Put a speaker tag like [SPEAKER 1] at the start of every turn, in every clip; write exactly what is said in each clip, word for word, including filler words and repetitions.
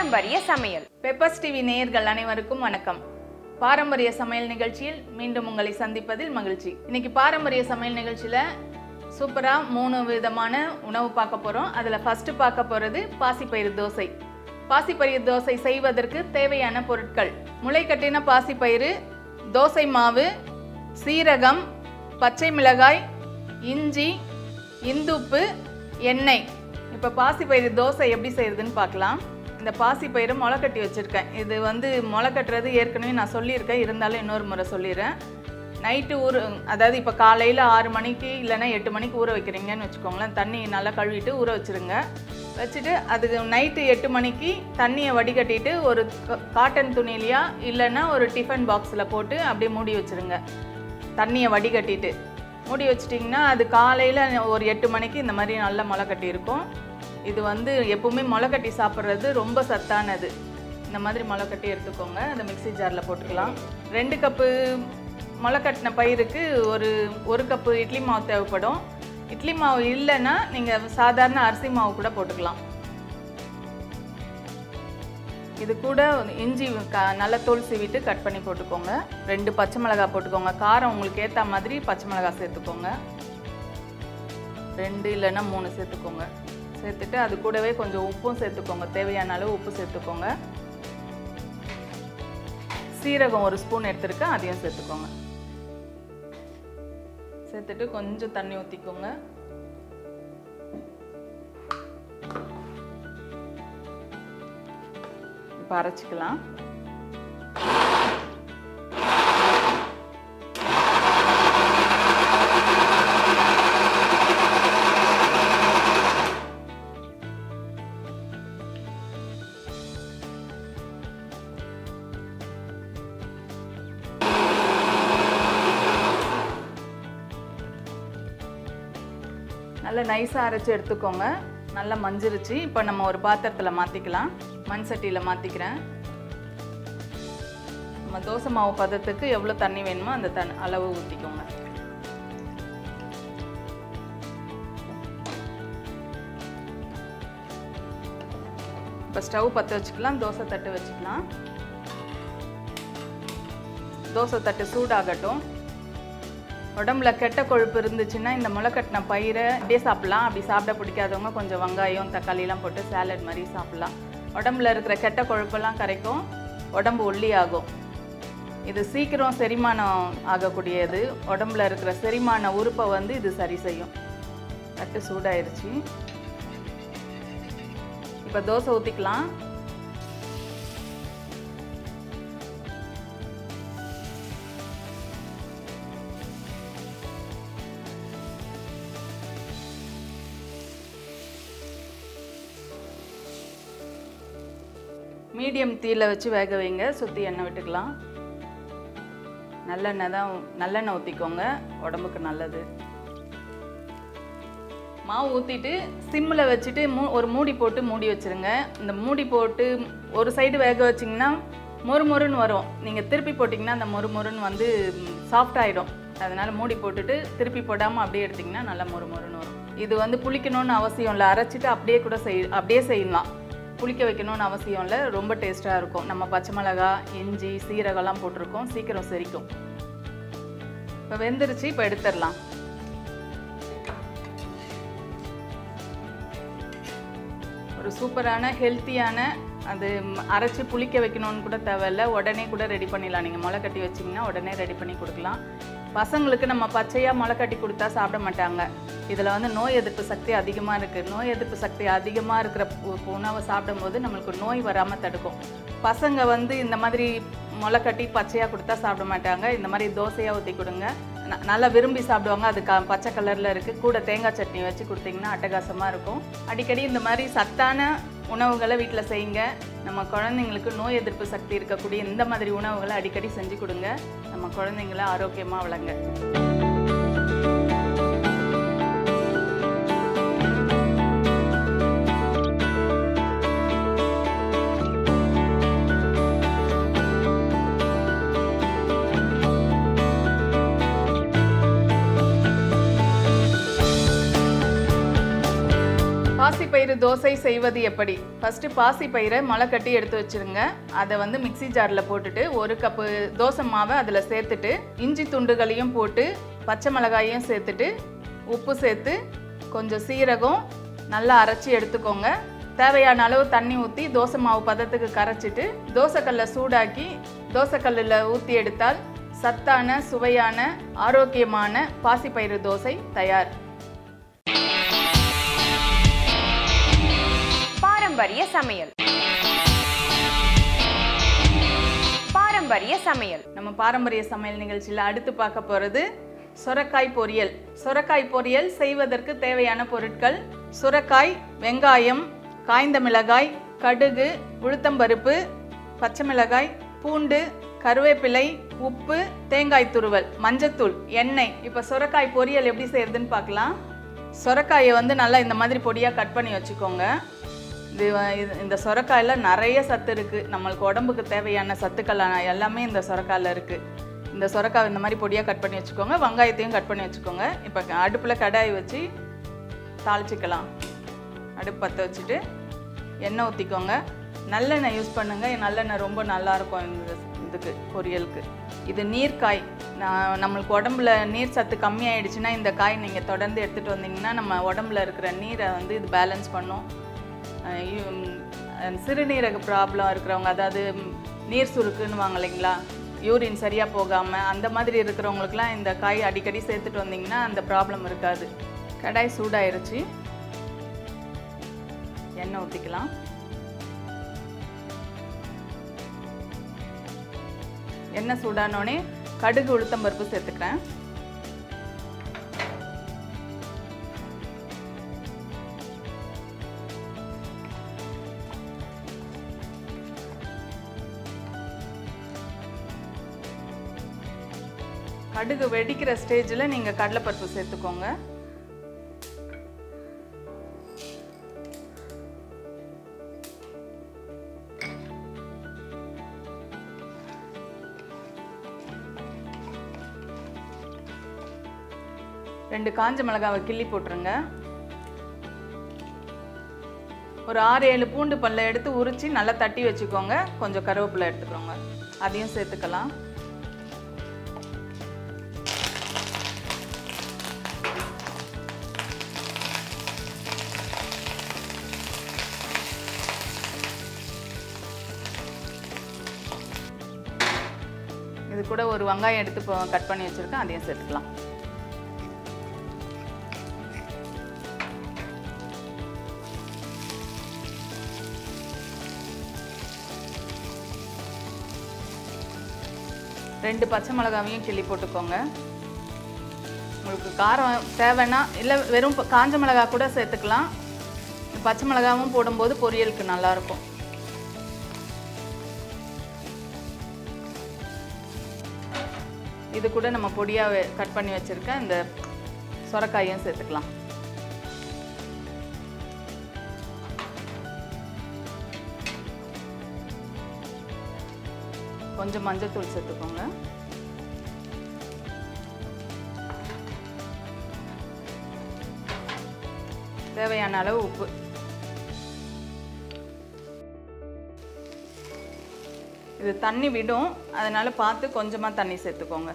[SPEAKER 1] பாரம்பரிய சமையல்.
[SPEAKER 2] Peppers TV நேயர்கள் அனைவருக்கும் வணக்கம். பாரம்பரிய சமையல் நிகழ்ச்சியில் மீண்டும் உங்களை சந்திப்பதில் மகிழ்ச்சி. இன்னைக்கு பாரம்பரிய சமையல் நிகழ்ச்சியில் சூப்பராக மூணு விதமான உணவு பார்க்க போகிறோம். அதில் ஃபஸ்ட்டு பார்க்க போகிறது பாசிப்பயிறு தோசை. பாசிப்பயிறு தோசை செய்வதற்கு தேவையான பொருட்கள்: முளைக்கட்டின பாசிப்பயிறு, தோசை மாவு, சீரகம், பச்சை மிளகாய், இஞ்சி, இந்துப்பு, எண்ணெய். இப்போ பாசிப்பயிறு தோசை எப்படி செய்கிறதுன்னு பார்க்கலாம். இந்த பாசிப்பயிறு முளை கட்டி வச்சுருக்கேன். இது வந்து முளை கட்டுறது ஏற்கனவே நான் சொல்லியிருக்கேன், இருந்தாலும் இன்னொரு முறை சொல்லிடுறேன். நைட்டு ஊற, அதாவது இப்போ காலையில் ஆறு மணிக்கு இல்லைன்னா எட்டு மணிக்கு ஊற வைக்கிறீங்கன்னு வச்சுக்கோங்களேன். தண்ணி நல்லா கழுவிட்டு ஊற வச்சுருங்க. வச்சுட்டு அது நைட்டு எட்டு மணிக்கு தண்ணியை வடிகட்டிட்டு ஒரு காட்டன் துணிலையா இல்லைன்னா ஒரு டிஃபன் பாக்ஸில் போட்டு அப்படியே மூடி வச்சுருங்க. தண்ணியை வடிகட்டிட்டு மூடி வச்சிட்டிங்கன்னா அது காலையில் ஒரு எட்டு மணிக்கு இந்த மாதிரி நல்லா முளை கட்டி இருக்கும். இது வந்து எப்போவுமே முளை கட்டி சாப்பிட்றது ரொம்ப சத்தானது. இந்த மாதிரி முளை கட்டி எடுத்துக்கோங்க. அதை மிக்ஸி ஜாரில் போட்டுக்கலாம். ரெண்டு கப்பு முளை கட்டின பயிருக்கு ஒரு ஒரு கப்பு இட்லி மாவு தேவைப்படும். இட்லி மாவு இல்லைன்னா நீங்கள் சாதாரண அரிசி மாவு கூட போட்டுக்கலாம். இது கூட இஞ்சி க நல்லா தோல் சீவிட்டு கட் பண்ணி போட்டுக்கோங்க. ரெண்டு பச்சை மிளகாய் போட்டுக்கோங்க. காரம் உங்களுக்கு ஏற்ற மாதிரி பச்சை மிளகாய் சேர்த்துக்கோங்க. ரெண்டு இல்லைன்னா மூணு சேர்த்துக்கோங்க. சேர்த்துட்டு அது கூடவே கொஞ்சம் உப்பும் சேர்த்துக்கோங்க. தேவையான அளவு உப்பு சேர்த்துக்கோங்க. சீரகம் ஒரு ஸ்பூன் எடுத்துருக்கேன், அதையும் சேர்த்துக்கோங்க. சேர்த்துட்டு கொஞ்சம் தண்ணி ஊற்றிக்கோங்க. இப்போ அரைச்சிக்கலாம். நல்லா நைஸாக அரைச்சி எடுத்துக்கோங்க. நல்லா மஞ்சிருச்சு. இப்போ நம்ம ஒரு பாத்திரத்தில் மாற்றிக்கலாம். மண் சட்டியில் மாற்றிக்கிறேன். நம்ம தோசை மாவு பதத்துக்கு எவ்வளோ தண்ணி வேணுமோ அந்த தன் அளவு ஊற்றிக்கோங்க. இப்போ ஸ்டவ் பற்ற வச்சுக்கலாம். தோசை தட்டு வச்சுக்கலாம். தோசை தட்டு சூடாகட்டும். உடம்புல கெட்ட கொழுப்பு இருந்துச்சுன்னா இந்த முளைக்கட்டின பயிரை அப்படியே சாப்பிட்லாம். அப்படி சாப்பிட பிடிக்காதவங்க கொஞ்சம் வெங்காயம் தக்காளிலாம் போட்டு சாலட் மாதிரி சாப்பிட்லாம். உடம்புல இருக்கிற கெட்ட கொழுப்பெல்லாம் கரைக்கும், உடம்பு ஒல்லி ஆகும். இது சீக்கிரம் செரிமானம் ஆகக்கூடியது. உடம்புல இருக்கிற செரிமான உறுப்பை வந்து இது சரி செய்யும். தட்டு சூடாயிருச்சு. இப்போ தோசை ஊற்றிக்கலாம். மீடியம் தீயில வச்சு வேக வைங்க. சுற்றி எண்ணெய் விட்டுக்கலாம். நல்லெண்ணெய் தான், நல்லெண்ணெய் ஊற்றிக்கோங்க, உடம்புக்கு நல்லது. மாவு ஊற்றிட்டு சிம்மில் வச்சுட்டு மூ ஒரு மூடி போட்டு மூடி வச்சுருங்க. இந்த மூடி போட்டு ஒரு சைடு வேக வச்சிங்கன்னா மொறு மொறுன்னு வரும். நீங்கள் திருப்பி போட்டிங்கன்னா அந்த மொறு மொறுன்னு வந்து சாஃப்ட் ஆகிடும். அதனால் மூடி போட்டுட்டு திருப்பி போடாமல் அப்படியே எடுத்திங்கன்னா நல்லா மொறு மொறுன்னு வரும். இது வந்து புளிக்கணும்னு அவசியம் இல்லை. அரைச்சிட்டு அப்படியே கூட செய் அப்படியே செய்யலாம். புளிக்க வைக்கணும்னு அவசியம் இல்லை. ரொம்ப டேஸ்ட்டாக இருக்கும். நம்ம பச்சை மிளகா, இஞ்சி, சீரகம்லாம் போட்டிருக்கோம். சீக்கிரம் செரிக்கும். இப்போ வெந்துருச்சு. இப்போ எடுத்துடலாம். ஒரு சூப்பரான ஹெல்த்தியான, அது அரைச்சி புளிக்க வைக்கணும்னு கூட தேவையில்லை. உடனே கூட ரெடி பண்ணிடலாம். நீங்கள் முளை கட்டி வச்சிங்கன்னா உடனே ரெடி பண்ணி கொடுக்கலாம். பசங்களுக்கு நம்ம பச்சையாக முளை கட்டி கொடுத்தா சாப்பிட மாட்டாங்க. இதில் வந்து நோய் எதிர்ப்பு சக்தி அதிகமாக இருக்குது. நோய் எதிர்ப்பு சக்தி அதிகமாக இருக்கிற உணவை சாப்பிடும்போது நம்மளுக்கு நோய் வராமல் தடுக்கும். பசங்க வந்து இந்த மாதிரி முளை கட்டி பச்சையாக கொடுத்தா சாப்பிட மாட்டாங்க. இந்த மாதிரி தோசையாக ஊற்றி கொடுங்க, நல்லா விரும்பி சாப்பிடுவாங்க. அது க பச்சை கலரில் இருக்குது. கூட தேங்காய் சட்னி வச்சு கொடுத்தீங்கன்னா அட்டகாசமாக இருக்கும். அடிக்கடி இந்த மாதிரி சத்தான உணவுகளை வீட்டில் செய்யுங்க. நம்ம குழந்தைங்களுக்கு நோய் எதிர்ப்பு சக்தி இருக்கக்கூடிய இந்த மாதிரி உணவுகளை அடிக்கடி செஞ்சு கொடுங்க. நம்ம குழந்தைங்கள ஆரோக்கியமாக வளங்க. பாசிப்பயிறு தோசை செய்வது எப்படி? ஃபஸ்ட்டு பாசிப்பயிரை முளை கட்டி எடுத்து வச்சுருங்க. அதை வந்து மிக்சி ஜாரில் போட்டுட்டு ஒரு கப்பு தோசை மாவை அதில் சேர்த்துட்டு இஞ்சி துண்டுகளையும் போட்டு பச்சை மிளகாயும் சேர்த்துட்டு உப்பு சேர்த்து கொஞ்சம் சீரகம் நல்லா அரைச்சி எடுத்துக்கோங்க. தேவையான அளவு தண்ணி ஊற்றி தோசை மாவு பதத்துக்கு கரைச்சிட்டு தோசைக்கல்லை சூடாக்கி தோசைக்கல்லில் ஊற்றி எடுத்தால் சத்தான சுவையான ஆரோக்கியமான பாசிப்பயிறு தோசை தயார்.
[SPEAKER 1] பாரம்பரிய சமையல். பாரம்பரிய சமையல்
[SPEAKER 2] நம்ம பாரம்பரிய சமையல் நிகழ்ச்சியில் அடுத்து பார்க்க போகிறது சுரைக்காய் பொரியல். சுரைக்காய் பொரியல் செய்வதற்கு தேவையான பொருட்கள்: சுரைக்காய், வெங்காயம், காய்ந்த மிளகாய், கடுகு, உளுத்தம்பருப்பு, பச்சை மிளகாய், பூண்டு, கருவேப்பிலை, உப்பு, தேங்காய் துருவல், மஞ்சத்தூள், எண்ணெய். இப்போ சுரைக்காய் பொரியல் எப்படி செய்யறதுன்னு பார்க்கலாம். சுரைக்காயை வந்து நல்லா இந்த மாதிரி பொடியாக கட் பண்ணி வச்சுக்கோங்க. இது இந்த சுரைக்காயில் நிறைய சத்து இருக்குது. நம்மளுக்கு உடம்புக்கு தேவையான சத்துக்கள் எல்லாமே இந்த சுரைக்காயில் இருக்குது. இந்த சுரைக்காய் இந்த மாதிரி பொடியாக கட் பண்ணி வச்சுக்கோங்க. வெங்காயத்தையும் கட் பண்ணி வச்சுக்கோங்க. இப்போ அடுப்பில் கடாய் வச்சு தாளிச்சிக்கலாம். அடுப்பு பற்ற வச்சுட்டு எண்ணெய் ஊற்றிக்கோங்க. நல்லெண்ணெய் யூஸ் பண்ணுங்கள். நல்லெண்ணெய் ரொம்ப நல்லாயிருக்கும் இந்த இதுக்கு பொரியலுக்கு. இது நீர்க்காய். நான் நம்மளுக்கு உடம்புல நீர் சத்து கம்மியாயிடுச்சுன்னா இந்த காய் நீங்கள் தொடர்ந்து எடுத்துகிட்டு வந்தீங்கன்னா நம்ம உடம்புல இருக்கிற நீரை வந்து இது பேலன்ஸ் பண்ணும். சிறுநீரக ப்ராப்ளம் இருக்கிறவங்க, அதாவது நீர் சுருக்குன்னு வாங்க இல்லைங்களா, யூரின் சரியாக போகாமல் அந்த மாதிரி இருக்கிறவங்களுக்குலாம் இந்த காய் அடிக்கடி சேர்த்துட்டு வந்தீங்கன்னா அந்த ப்ராப்ளம் இருக்காது. கடாய் சூடாயிருச்சு. எண்ணெய் ஊற்றிக்கலாம். எண்ணெய் சூடானோடனே கடுகு, உளுத்தம்பருப்பு சேர்த்துக்கிறேன். கடுகு வெடிக்கிற ஸ்டேஜில் நீங்கள் கடலைப்பருப்பு சேர்த்துக்கோங்க. ரெண்டு காஞ்ச மிளகாவை கிள்ளி போட்டுருங்க. ஒரு ஆறு ஏழு பூண்டு பல்லை எடுத்து உரித்து நல்லா தட்டி வச்சுக்கோங்க. கொஞ்சம் கருவேப்பிலை எடுத்துக்கோங்க, அதையும் சேர்த்துக்கலாம். இது கூட ஒரு வெங்காயம் எடுத்து கட் பண்ணி வச்சுருக்கேன், அதையும் சேர்த்துக்கலாம். ரெண்டு பச்சை மிளகாவையும் கிள்ளி போட்டுக்கோங்க. உங்களுக்கு காரம் தேவைன்னா இல்லை வெறும் காஞ்ச மிளகா கூட சேர்த்துக்கலாம். பச்சை மிளகாவும் போடும்போது பொரியலுக்கு நல்லாயிருக்கும். இது கூட நம்ம பொடியாக கட் பண்ணி வச்சுருக்க இந்த சுரைக்காயும் சேர்த்துக்கலாம். கொஞ்சம் மஞ்சத்தூள் சேர்த்துக்கோங்க. தேவையான அளவு உப்பு. இது தண்ணி விடும், அதனால பார்த்து கொஞ்சமாக தண்ணி சேர்த்துக்கோங்க.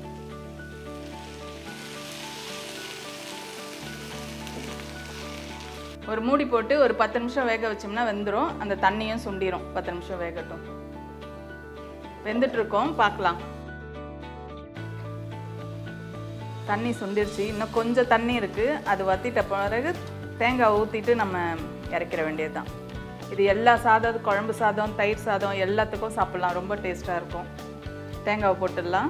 [SPEAKER 2] ஒரு மூடி போட்டு ஒரு பத்து நிமிஷம் வேக வச்சோம்னா வெந்துடும். அந்த தண்ணியும் சுண்டிடும். பத்து நிமிஷம் வேகட்டும். வெந்துட்டுருக்கோம், பார்க்கலாம். தண்ணி சுண்டிருச்சு. இன்னும் கொஞ்சம் தண்ணி இருக்குது. அது வற்றிட்ட பிறகு தேங்காய் ஊற்றிட்டு நம்ம இறக்கிற வேண்டியது தான். இது எல்லா சாதம், குழம்பு சாதம், தயிர் சாதம் எல்லாத்துக்கும் சாப்பிட்லாம். ரொம்ப டேஸ்ட்டாக இருக்கும். தேங்காவை போட்டுடலாம்.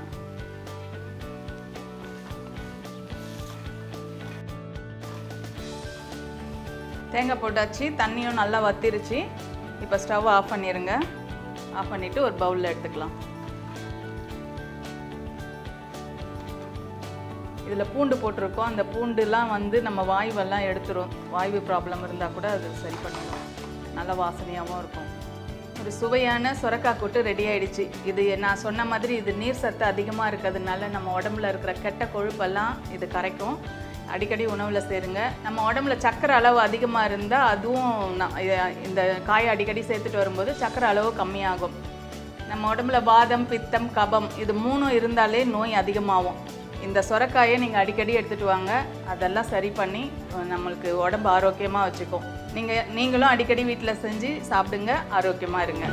[SPEAKER 2] தேங்காய் போட்டாச்சு. தண்ணியும் நல்லா வத்திருச்சு. இப்போ ஸ்டவ் ஆஃப் பண்ணிடுங்க. ஆஃப் பண்ணிவிட்டு ஒரு பவுலில் எடுத்துக்கலாம். இதில் பூண்டு போட்டிருக்கோம். அந்த பூண்டுலாம் வந்து நம்ம வாய்வெல்லாம் எடுத்துரும். வாய்வு ப்ராப்ளம் இருந்தால் கூட அது சரி பண்ணிடும். நல்ல வாசனையாகவும் இருக்கும். ஒரு சுவையான சுரைக்காய் கூட்டு ரெடி ஆகிடுச்சு. இது நான் சொன்ன மாதிரி இது நீர் சத்து அதிகமாக இருக்கிறதுனால நம்ம உடம்புல இருக்கிற கெட்ட கொழுப்பெல்லாம் இது கரைக்கும். அடிக்கடி உணவில் சேருங்க. நம்ம உடம்புல சர்க்கரை அளவு அதிகமாக இருந்தால் அதுவும் இந்த காயை அடிக்கடி சேர்த்துட்டு வரும்போது சர்க்கரை அளவு கம்மியாகும். நம்ம உடம்புல வாதம், பித்தம், கபம் இது மூணும் இருந்தாலே நோய் அதிகமாகும். இந்த சுரைக்காயை நீங்கள் அடிக்கடி எடுத்துகிட்டு வாங்க, அதெல்லாம் சரி பண்ணி நம்மளுக்கு உடம்பு ஆரோக்கியமாக வச்சுக்கும். நீங்கள் நீங்களும் அடிக்கடி வீட்டில் செஞ்சு சாப்பிடுங்க, ஆரோக்கியமாக இருங்க.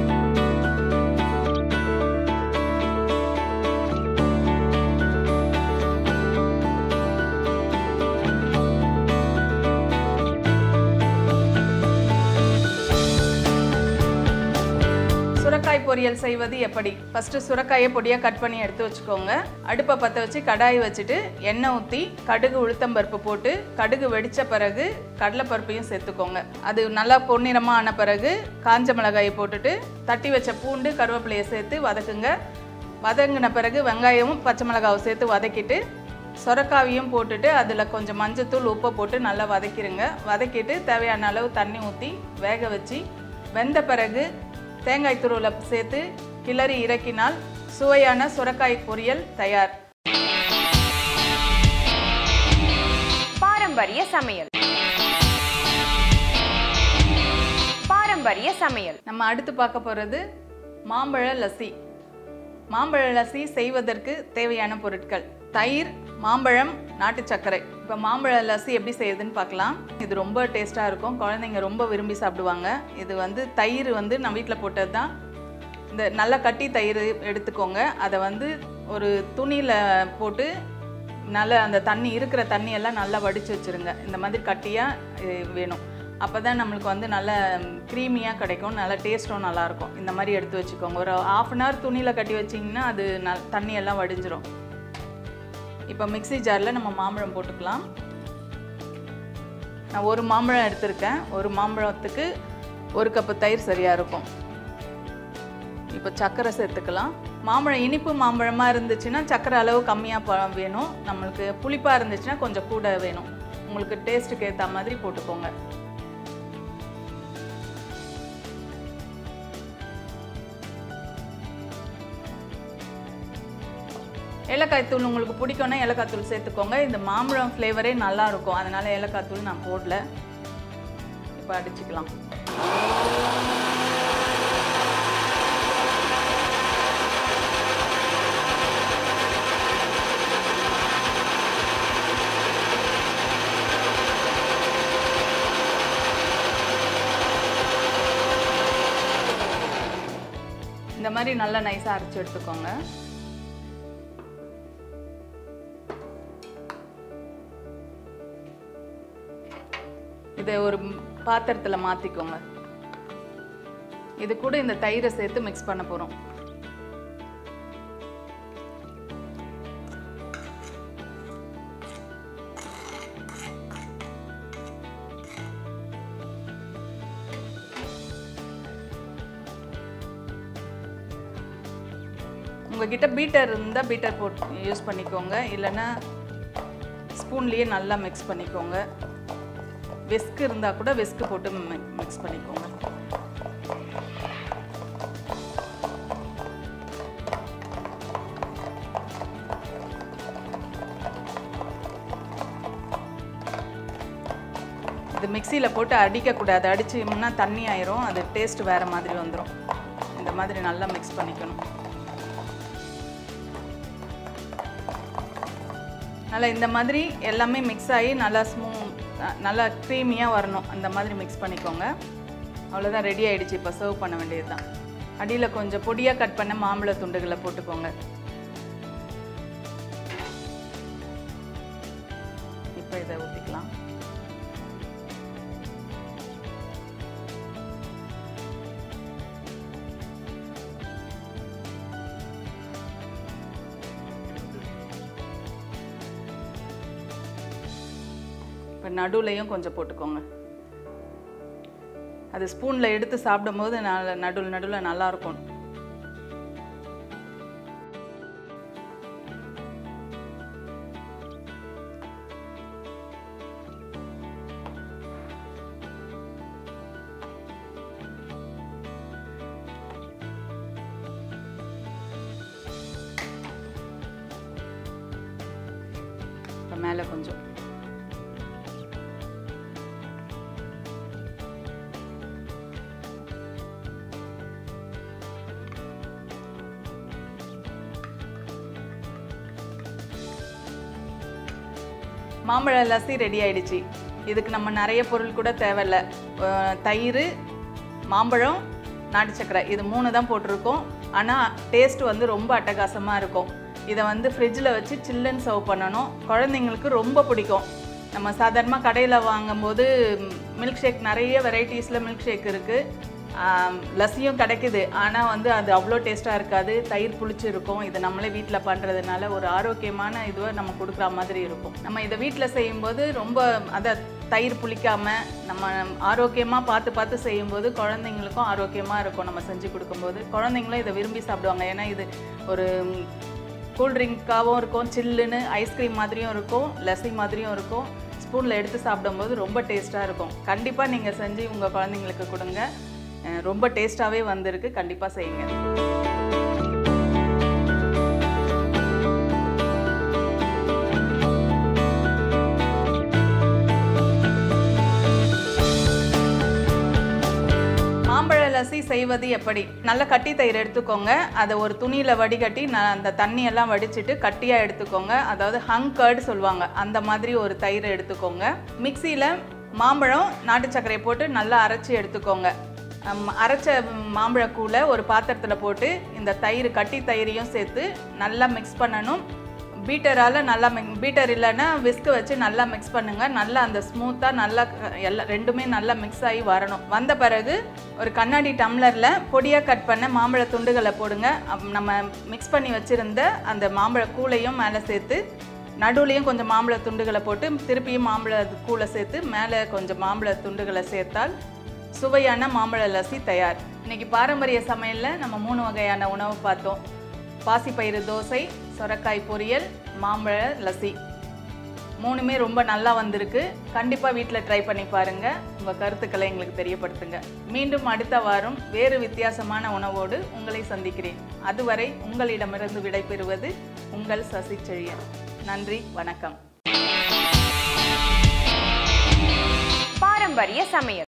[SPEAKER 2] சுரைக்காய் பொரியல் செய்வது எப்படி? ஃபர்ஸ்ட் சுரைக்காயை பொடியாக கட் பண்ணி எடுத்து வச்சுக்கோங்க. அடுப்பை பற்ற வச்சு கடாய் வச்சுட்டு எண்ணெய் ஊற்றி கடுகு உளுத்தம்பருப்பு போட்டு கடுகு வெடித்த பிறகு கடலைப்பருப்பையும் சேர்த்துக்கோங்க. அது நல்லா பொன்னிறமாக ஆன பிறகு காஞ்ச மிளகாயை போட்டுட்டு தட்டி வச்ச பூண்டு கருவேப்பிலையை சேர்த்து வதக்குங்க. வதங்கின பிறகு வெங்காயமும் பச்சை மிளகாவும் சேர்த்து வதக்கிட்டு சுரைக்காவையும் போட்டுட்டு அதில் கொஞ்சம் மஞ்சத்தூள் உப்பை போட்டு நல்லா வதக்கிடுங்க. வதக்கிட்டு தேவையான அளவு தண்ணி ஊற்றி வேக வச்சு வெந்த பிறகு தேங்காய் துருவலை சேர்த்து கிளறி இறக்கினால் சுவையான சுரைக்காய் பொரியல் தயார்.
[SPEAKER 1] பாரம்பரிய சமையல். பாரம்பரிய சமையல்.
[SPEAKER 2] நம்ம அடுத்து பார்க்க போகிறது மாம்பழ லஸ்ஸி. மாம்பழ லஸ்ஸி செய்வதற்கு தேவையான பொருட்கள்: தயிர், மாம்பழம், நாட்டு சர்க்கரை. இப்போ மாம்பழ லஸ்ஸி எப்படி செய்யுதுன்னு பார்க்கலாம். இது ரொம்ப டேஸ்ட்டாக இருக்கும், குழந்தைங்க ரொம்ப விரும்பி சாப்பிடுவாங்க. இது வந்து தயிர் வந்து நான் வீட்டில் போட்டது தான். இந்த நல்லா கட்டி தயிர் எடுத்துக்கோங்க. அதை வந்து ஒரு துணியில் போட்டு நல்லா அந்த தண்ணி இருக்கிற தண்ணியெல்லாம் நல்லா வடித்து வச்சுருங்க. இந்த மாதிரி கட்டியாக வேணும். அப்போ தான் நம்மளுக்கு வந்து நல்ல க்ரீமியாக கிடைக்கும், நல்ல டேஸ்ட்டும் நல்லாயிருக்கும். இந்த மாதிரி எடுத்து வச்சுக்கோங்க. ஒரு ஆஃப் அன் ஹவர் துணியில் கட்டி வச்சிங்கன்னா அது ந தண்ணியெல்லாம் வடிஞ்சிரும். இப்போ மிக்ஸி ஜாரில் நம்ம மாம்பழம் போட்டுக்கலாம். நான் ஒரு மாம்பழம் எடுத்திருக்கேன். ஒரு மாம்பழத்துக்கு ஒரு கப்பு தயிர் சரியாக இருக்கும். இப்போ சர்க்கரை சேர்த்துக்கலாம். மாம்பழம் இனிப்பு மாம்பழமாக இருந்துச்சுன்னா சர்க்கரை அளவு கம்மியாக பழம் வேணும். நம்மளுக்கு புளிப்பாக இருந்துச்சுன்னா கொஞ்சம் கூட வேணும். உங்களுக்கு டேஸ்ட்டுக்கு ஏற்ற மாதிரி போட்டுக்கோங்க. ஏலக்காய் தூள் உங்களுக்கு பிடிக்கும்னா ஏலக்காய் தூள் சேர்த்துக்கோங்க. இந்த மாம்பழம் ஃப்ளேவரே நல்லா இருக்கும், அதனால ஏலக்காய் தூள் நான் போடல. இப்போ அடிச்சுக்கலாம். இந்த மாதிரி நல்லா நைஸாக அரைச்சி எடுத்துக்கோங்க. இதை ஒரு பாத்திரத்தில் மாற்றிக்கோங்க. இது கூட இந்த தயிரை சேர்த்து மிக்ஸ் பண்ண போகிறோம். உங்ககிட்ட பீட்டர் இருந்தால் பீட்டர் போட்டு யூஸ் பண்ணிக்கோங்க, இல்லைன்னா ஸ்பூன்லேயே நல்லா மிக்ஸ் பண்ணிக்கோங்க. விஸ்க் இருந்தால் கூட விஸ்க் போட்டு மிக்ஸ் பண்ணிக்கோங்க. இது மிக்சியில் போட்டு அடிக்கக்கூடாது, அடிச்சோம்னா தண்ணி ஆயிரும், அது டேஸ்ட் வேறு மாதிரி வந்துடும். இந்த மாதிரி நல்லா மிக்ஸ் பண்ணிக்கணும். நல்லா இந்த மாதிரி எல்லாமே மிக்ஸ் ஆகி நல்லா ஸ்மூ நல்லா க்ரீமியாக வரணும். அந்த மாதிரி மிக்ஸ் பண்ணிக்கோங்க. அவ்வளோதான், ரெடி ஆகிடுச்சு. இப்போ சர்வ் பண்ண வேண்டியது தான். அடியில் கொஞ்சம் பொடியாக கட் பண்ண மாம்பழ துண்டுகளை போட்டுக்கோங்க. இப்போ இதை ஊற்றிக்கலாம். இப்போ நடுவுலையும் கொஞ்சம் போட்டுக்கோங்க. அது ஸ்பூனில் எடுத்து சாப்பிடும் போது நல்ல நடுவில் நடுவில் நல்லாயிருக்கும். இப்போ மேலே கொஞ்சம் மாம்பழ லஸ்ஸி ரெடி ஆயிடுச்சு. இதுக்கு நம்ம நிறைய பொருள் கூட தேவையில்லை. தயிர், மாம்பழம், நாட்டு சக்கரை இது மூணு தான் போட்டிருக்கோம். ஆனால் டேஸ்ட் வந்து ரொம்ப அட்டகாசமாக இருக்கும். இதை வந்து ஃப்ரிட்ஜில் வச்சு சில்லுன்னு சர்வ் பண்ணணும். குழந்தைங்களுக்கு ரொம்ப பிடிக்கும். நம்ம சாதாரணமாக கடையில் வாங்கும்போது மில்க் ஷேக் நிறைய வெரைட்டிஸில் மில்க் ஷேக் இருக்குது, லஸ்ஸியும் கிடைக்குது. ஆனால் வந்து அது அவ்வளோ டேஸ்ட்டாக இருக்காது, தயிர் புளிச்சு இருக்கும். இது நம்மளே வீட்டில் பண்ணுறதுனால ஒரு ஆரோக்கியமான இதுவை நம்ம கொடுக்குற மாதிரி இருக்கும். நம்ம இதை வீட்டில் செய்யும்போது ரொம்ப அதை தயிர் புளிக்காமல் நம்ம ஆரோக்கியமாக பார்த்து பார்த்து செய்யும்போது குழந்தைங்களுக்கும் ஆரோக்கியமாக இருக்கும். நம்ம செஞ்சு கொடுக்கும்போது குழந்தைங்களும் இதை விரும்பி சாப்பிடுவாங்க. ஏன்னா இது ஒரு கூல்ட்ரிங்காகவும் இருக்கும், சில்லுன்னு ஐஸ்கிரீம் மாதிரியும் இருக்கும், லஸ்ஸி மாதிரியும் இருக்கும். ஸ்பூனில் எடுத்து சாப்பிடும்போது ரொம்ப டேஸ்ட்டாக இருக்கும். கண்டிப்பாக நீங்கள் செஞ்சு உங்கள் குழந்தைங்களுக்கு கொடுங்க. ரொம்ப டேஸ்ட்டாகவே வந்திருக்கு. கண்டிப்பாக செய்யுங்க. மாம்பழ லஸ்ஸி செய்வது எப்படி? நல்ல கட்டி தயிர் எடுத்துக்கோங்க. அதை ஒரு துணியில் வடிகட்டி நான் அந்த தண்ணியெல்லாம் வடிச்சிட்டு கட்டியாக எடுத்துக்கோங்க. அதாவது ஹங் கர்டு சொல்லுவாங்க, அந்த மாதிரி ஒரு தயிரை எடுத்துக்கோங்க. மிக்சியில் மாம்பழம், நாட்டு சர்க்கரையை போட்டு நல்லா அரைச்சி எடுத்துக்கோங்க. அரைச்ச மாம்பழக்கூளை ஒரு பாத்திரத்தில் போட்டு இந்த தயிர், கட்டி தயிரையும் சேர்த்து நல்லா மிக்ஸ் பண்ணணும். பீட்டரால் நல்லா மிக் பீட்டர் இல்லைன்னா விஸ்கு வச்சு நல்லா மிக்ஸ் பண்ணுங்கள். நல்லா அந்த ஸ்மூத்தாக நல்லா எல்லாம் ரெண்டுமே நல்லா மிக்ஸ் ஆகி வரணும். வந்த பிறகு ஒரு கண்ணாடி டம்ளரில் பொடியாக கட் பண்ண மாம்பழ துண்டுகளை போடுங்க. நம்ம மிக்ஸ் பண்ணி வச்சுருந்த அந்த மாம்பழ கூளையும் மேலே சேர்த்து, நடுவுலையும் கொஞ்சம் மாம்பழ துண்டுகளை போட்டு திருப்பியும் மாம்பழ கூளை சேர்த்து மேலே கொஞ்சம் மாம்பழ துண்டுகளை சேர்த்தால் சுவையான மாம்பழ லஸ்ஸி தயார். இன்றைக்கி பாரம்பரிய சமையலில் நம்ம மூணு வகையான உணவு பார்த்தோம். பாசிப்பயிறு தோசை, சொரக்காய் பொரியல், மாம்பழ லஸ்ஸி மூணுமே ரொம்ப நல்லா வந்திருக்கு. கண்டிப்பாக வீட்டில் ட்ரை பண்ணி பாருங்கள். உங்கள் கருத்துக்களை எங்களுக்கு தெரியப்படுத்துங்க. மீண்டும் அடுத்த வாரம் வேறு வித்தியாசமான உணவோடு உங்களை சந்திக்கிறேன். அதுவரை உங்களிடமிருந்து விடைபெறுவது உங்கள் சசி செழியன். நன்றி, வணக்கம்.
[SPEAKER 1] பாரம்பரிய சமையல்.